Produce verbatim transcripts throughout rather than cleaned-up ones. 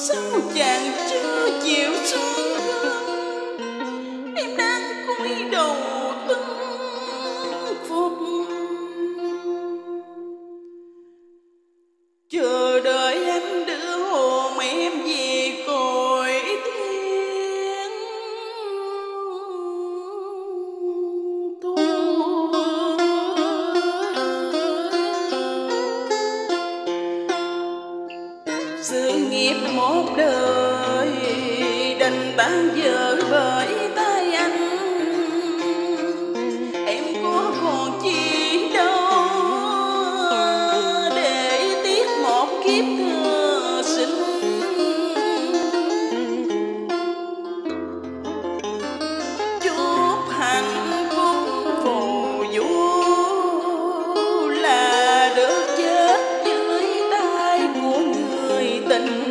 sao chàng chưa chịu xuống gương? Em đang cúi đầu tuân phục, chờ đợi anh đưa hồn em về cõi thiên thu. Sự nghiệp một đời đành tan vỡ bởi tay anh, em có còn chi đâu để tiếc một kiếp thừa sinh. Chúc hạnh phúc phù du là được chết dưới tay của người tình.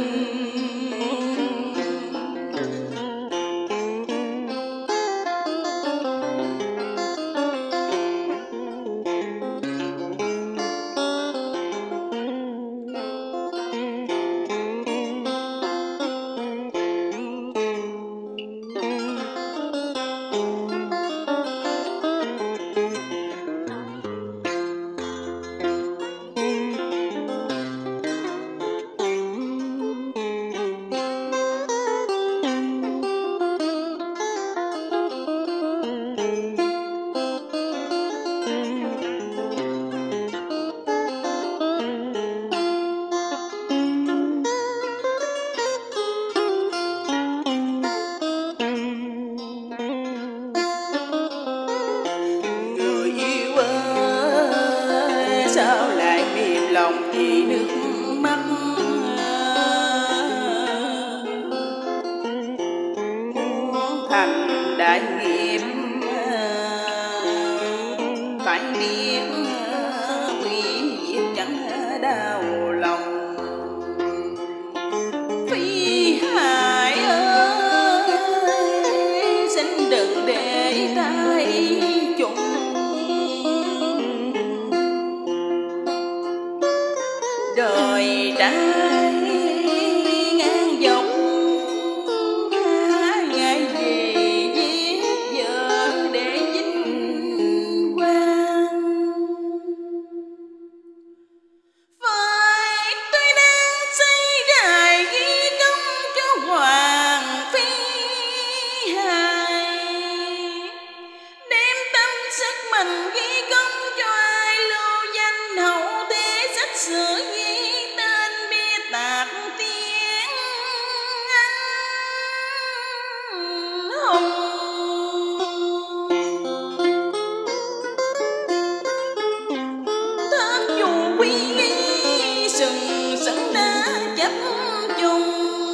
Sao lại mềm lòng vì nước mắt, muốn thành đại nghiệp phải biết quý việc chẳng đau lòng. Phi Hải ơi, xin đừng để tay chung, đời trái ngang dọc ngày gì giết vợ để vinh quang. Phải tôi đang xây đài ghi công cho Hoàng Phi Hài, đem tâm sức mình ghi công cho ai lưu danh hậu thế sách sử ghi tên bia tạc tiếng anh hùng. Thác dù quý lý sừng sững đã chấp chung,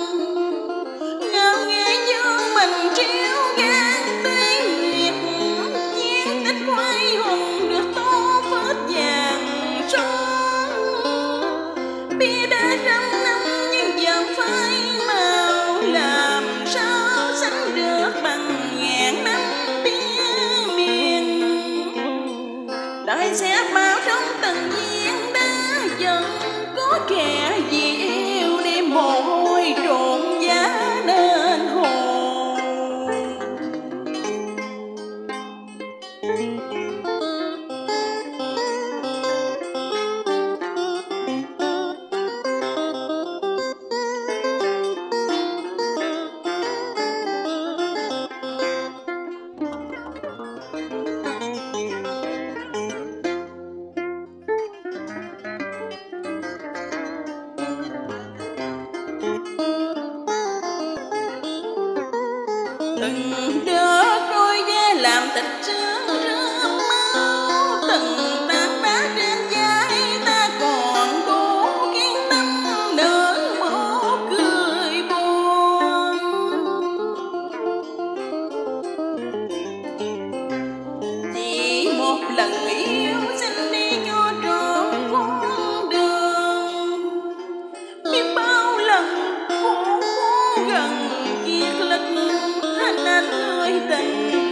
ngao nghe dương mình triêu gan tê nguyệt, chiến tích quay hùng được tô phết vàng son. Bia đã trăm năm nhưng giờ phai màu, làm sao sánh được bằng ngàn năm bia miền. Đời sẽ bao trong từng viên đá dần, có kẻ vì yêu đêm mồ hôi trộn giá nên hồn. Từng đứa đôi ve làm thịt rơm rơm máu, từng tảng đá trên vai ta còn đủ kiên tâm nở một cười buồn. Chỉ một lần yêu xin đi cho trọn con đường, biết bao lần khổ khổ gần kiệt lực anh anh ơi tình.